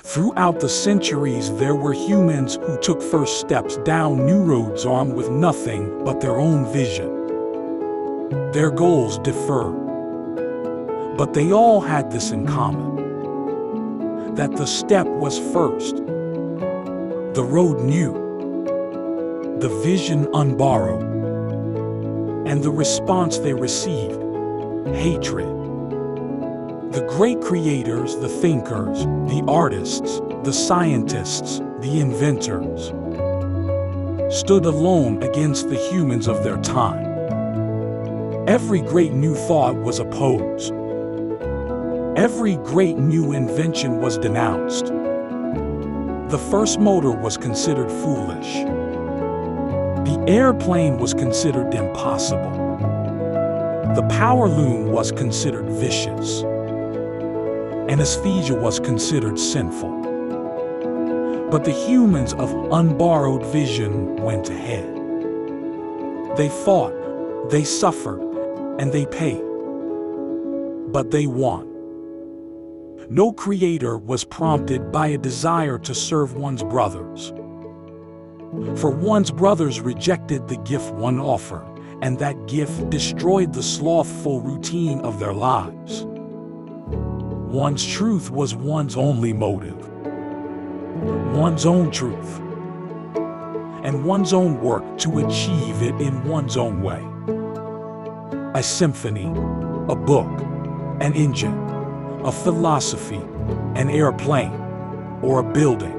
Throughout the centuries, there were humans who took first steps down new roads armed with nothing but their own vision. Their goals differed, but they all had this in common: that the step was first, the road new, the vision unborrowed, and the response they received: hatred. The great creators, the thinkers, the artists, the scientists, the inventors, stood alone against the humans of their time. Every great new thought was opposed. Every great new invention was denounced. The first motor was considered foolish. The airplane was considered impossible. The power loom was considered vicious. Anesthesia was considered sinful. But the humans of unborrowed vision went ahead. They fought, they suffered, and they paid. But they won. No creator was prompted by a desire to serve one's brothers. For one's brothers rejected the gift one offered, and that gift destroyed the slothful routine of their lives. One's truth was one's only motive, one's own truth, and one's own work to achieve it in one's own way. A symphony, a book, an engine, a philosophy, an airplane, or a building.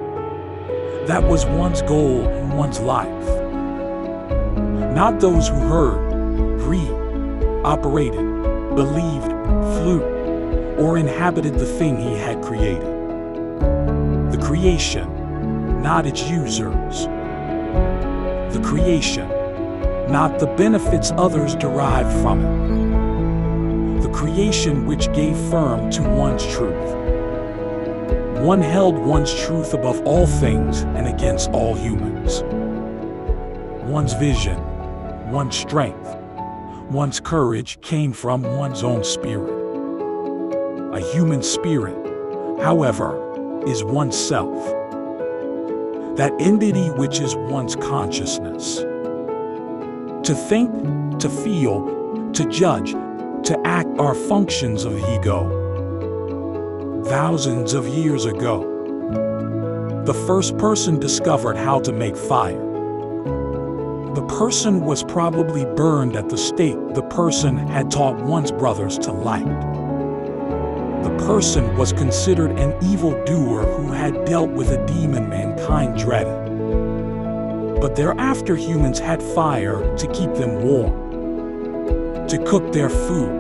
That was one's goal in one's life. Not those who heard, read, operated, believed, flew, or inhabited the thing he had created. The creation, not its users. The creation, not the benefits others derived from it. The creation which gave firm to one's truth. One held one's truth above all things and against all humans. One's vision, one's strength, one's courage came from one's own spirit. A human spirit, however, is oneself. That entity which is one's consciousness. To think, to feel, to judge, to act are functions of the ego. Thousands of years ago, the first person discovered how to make fire. The person was probably burned at the stake the person had taught one's brothers to light. The person was considered an evildoer who had dealt with a demon mankind dreaded. But thereafter humans had fire to keep them warm, to cook their food,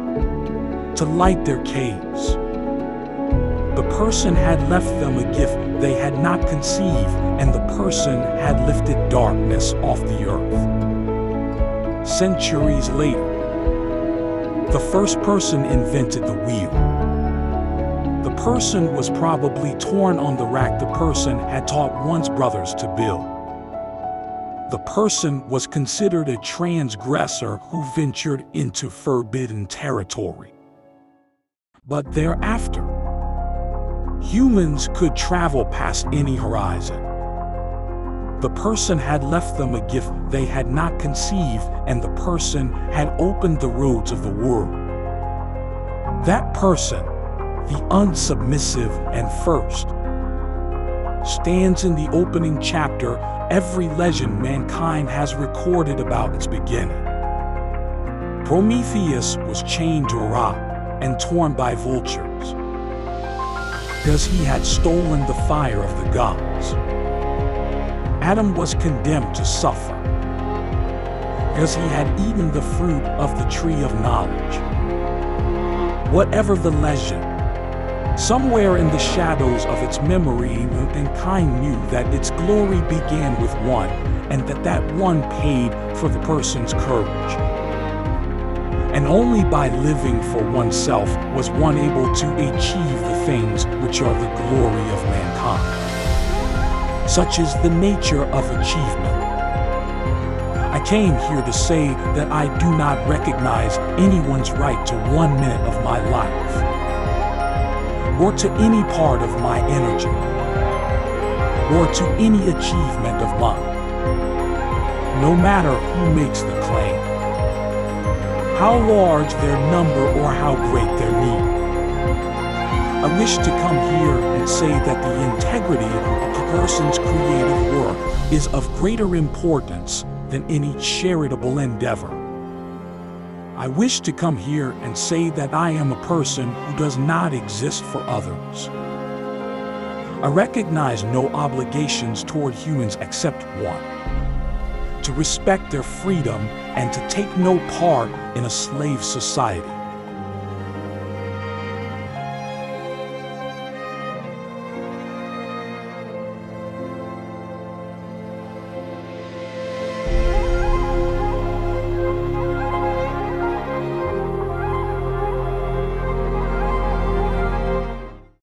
to light their caves. The person had left them a gift they had not conceived, and the person had lifted darkness off the earth. Centuries later, the first person invented the wheel. The person was probably torn on the rack the person had taught one's brothers to build. The person was considered a transgressor who ventured into forbidden territory. But thereafter, humans could travel past any horizon. The person had left them a gift they had not conceived, and the person had opened the roads of the world. That person, the unsubmissive and first, stands in the opening chapter every legend mankind has recorded about its beginning. Prometheus was chained to a rock and torn by vultures because he had stolen the fire of the gods. Adam was condemned to suffer because he had eaten the fruit of the tree of knowledge. Whatever the legend, somewhere in the shadows of its memory, mankind knew that its glory began with one, and that one paid for the person's courage. And only by living for oneself was one able to achieve the things which are the glory of mankind. Such is the nature of achievement. I came here to say that I do not recognize anyone's right to 1 minute of my life. or to any part of my energy, or to any achievement of mine, no matter who makes the claim, how large their number or how great their need. I wish to come here and say that the integrity of a person's creative work is of greater importance than any charitable endeavor. I wish to come here and say that I am a person who does not exist for others. I recognize no obligations toward humans except one: to respect their freedom and to take no part in a slave society.